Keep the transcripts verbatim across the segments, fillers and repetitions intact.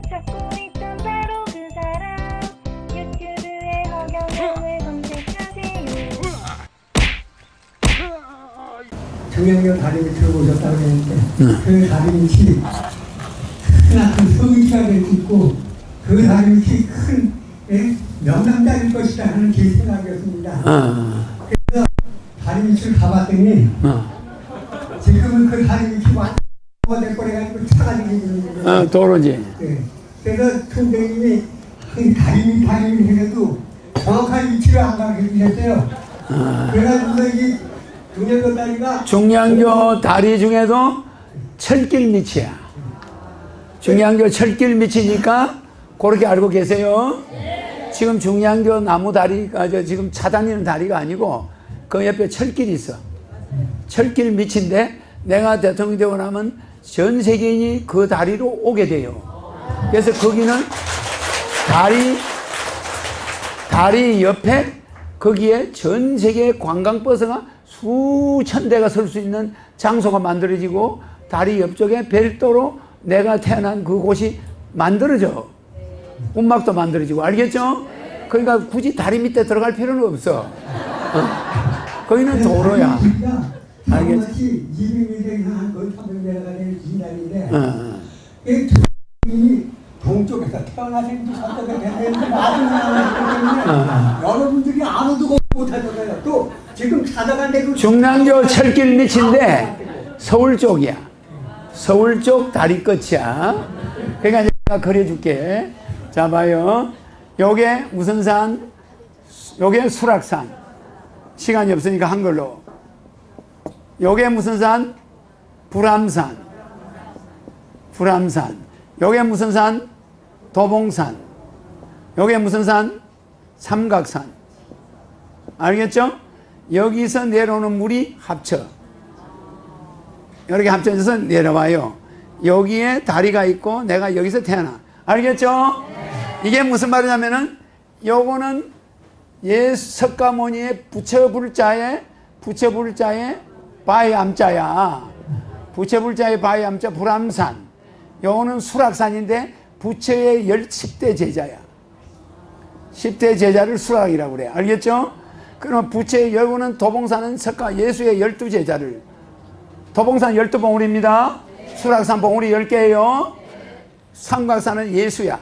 찾고 있던 바로 그 사람. 유튜브에 허경영을 검색하세요. 중량교 다리 밑으로 오셨다고 했는데 그 다리 밑이 크나큰 성기가 있고 그 다리 밑이 큰 예? 명당자일 것이다 하는 제 생각이었습니다. 어. 그래서 다리 밑을 가봤더니 어. 지금은 그 다리 밑이 완전 돼버려가지고 차가 지금 어, 도로지. 네. 그래서 총장님이 다리 밑 다리 밑 해도 정확한 위치를 안 가르쳐 주셨어요. 어. 그래가지고 이 중량교 다리가 중량교 다리 중에도 철길 밑이야. 중량교 철길 밑이니까 그렇게 알고 계세요. 지금 중량교 나무 다리가 저 지금 차 다니는 다리가 아니고 그 옆에 철길이 있어. 철길 밑인데 내가 대통령 되고 나면 전 세계인이 그 다리로 오게 돼요. 그래서 거기는 다리 다리 옆에 거기에 전 세계 관광버스가 수천 대가 설 수 있는 장소가 만들어지고 다리 옆쪽에 별도로 내가 태어난 그곳이 만들어져. 운막도 만들어지고. 알겠죠? 그러니까 굳이 다리 밑에 들어갈 필요는 없어. 어. 거기는 도로야. 알겠지? 이백미 대상 거의 삼백 대가 되는 진단인데 어. 이 이 동쪽에서 태어나신 지 삼백가 됐는데 나중에 여러분들이 아무도 못하잖아요. 또 지금 찾아간 데도 중량교 철길 밑인데 서울 쪽이야. 서울 쪽 다리 끝이야. 그러니까 내가 그려줄게. 자, 봐요. 요게 무슨 산? 요게 수락산. 시간이 없으니까 한글로. 요게 무슨 산? 불암산. 불암산. 요게 무슨 산? 도봉산. 요게 무슨 산? 삼각산. 알겠죠? 여기서 내려오는 물이 합쳐. 이렇게 합쳐져서 내려와요. 여기에 다리가 있고 내가 여기서 태어나. 알겠죠? 이게 무슨 말이냐면은 요거는 예수 석가모니의 부처불자에 부처불자에 바위 암자야. 부처불자의 바위 암자 불암산. 요거는 수락산인데 부처의 십 대 제자야. 십 대 제자를 수락이라고 그래. 알겠죠? 그럼 부처의 요거는 도봉산은 석가 예수의 열두 제자를. 도봉산 열두 봉우리입니다. 수락산 봉우리 열 개예요. 삼각산은 예수야.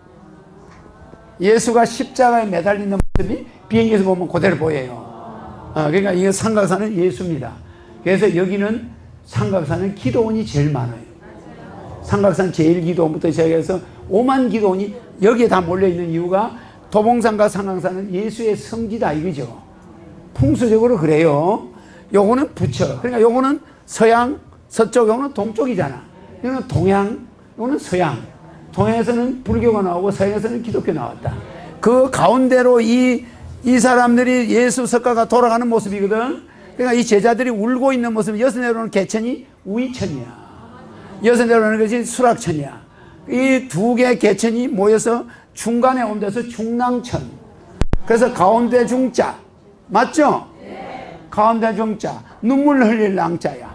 예수가 십자가에 매달리는 모습이 비행기에서 보면 그대로 보여요. 어, 그러니까 이 삼각산은 예수입니다. 그래서 여기는 삼각산은 기도원이 제일 많아요. 삼각산 제일 기도원부터 시작해서 오만 기도원이 여기에 다 몰려있는 이유가 도봉산과 삼각산은 예수의 성지다 이거죠. 풍수적으로 그래요. 요거는 부처. 그러니까 요거는 서양, 서쪽, 요거는 동쪽이잖아. 이거는 동양, 요거는 서양. 동양에서는 불교가 나오고 서양에서는 기독교 나왔다. 그 가운데로 이, 이 사람들이 예수 석가가 돌아가는 모습이거든. 그러니까 이 제자들이 울고 있는 모습, 여섯 내려오는 개천이 우이천이야. 여섯 내려오는 것이 수락천이야. 이 두 개의 개천이 모여서 중간에 온 데서 중랑천. 그래서 가운데 중자. 맞죠? 네. 가운데 중자. 눈물 흘릴 랑자야.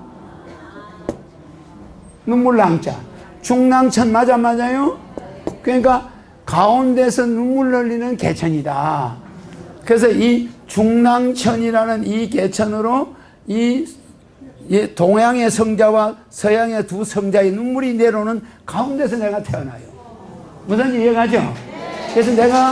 눈물 랑자. 중랑천 맞아 맞아요? 그러니까 가운데서 눈물 흘리는 개천이다. 그래서 이 중랑천이라는 이 개천으로 이 동양의 성자와 서양의 두 성자의 눈물이 내려오는 가운데서 내가 태어나요. 무슨 이해가죠? 그래서 내가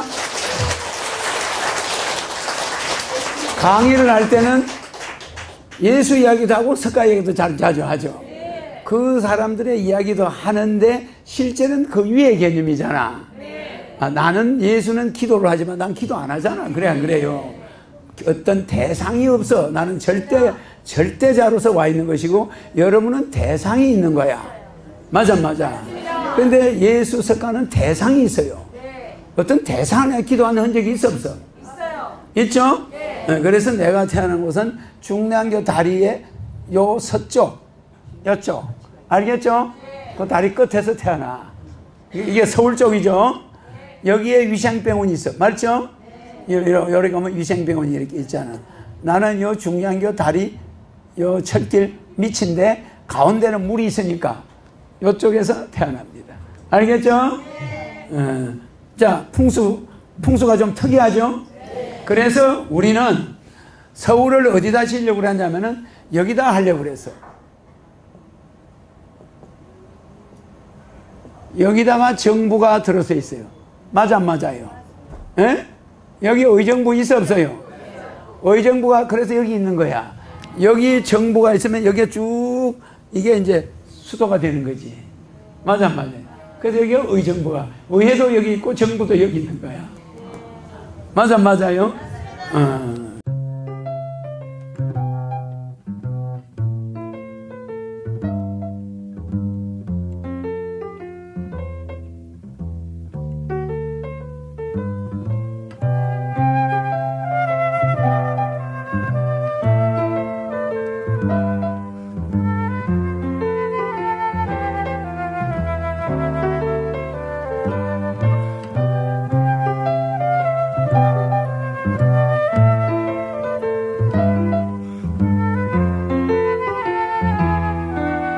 강의를 할 때는 예수 이야기도 하고 석가 이야기도 잘 자주 하죠. 그 사람들의 이야기도 하는데 실제는 그 위의 개념이잖아. 아, 나는 예수는 기도를 하지만 난 기도 안 하잖아. 그래 안 그래요? 어떤 대상이 없어. 나는 절대 절대자로서 와 있는 것이고 여러분은 대상이 있는 거야. 맞아 맞아. 그런데 예수 석가는 대상이 있어요. 어떤 대상 안에 기도하는 흔적이 있어 없어? 있어요. 있죠? 네. 그래서 내가 태어난 곳은 중량교 다리의 요 서쪽, 요쪽. 알겠죠? 네. 그 다리 끝에서 태어나. 이게 서울 쪽이죠? 네. 여기에 위생병원이 있어. 맞죠? 네. 여기 가면 위생병원이 이렇게 있잖아. 나는 요 중량교 다리, 요 철길 밑인데 가운데는 물이 있으니까 요쪽에서 태어납니다. 알겠죠? 어. 자, 풍수, 풍수가 좀 특이하죠? 그래서 우리는 서울을 어디다 지으려고 그러냐면은 여기다 하려고 그랬어. 여기다가 정부가 들어서 있어요. 맞아, 안 맞아요? 에? 여기 의정부 있어, 없어요? 의정부가 그래서 여기 있는 거야. 여기 정부가 있으면 여기에 쭉 이게 이제 수도가 되는 거지. 맞아, 안 맞아요? 그래서 여기 의정부가, 의회도 여기 있고 정부도 여기 있는 거야. 맞아, 안 맞아요? 어.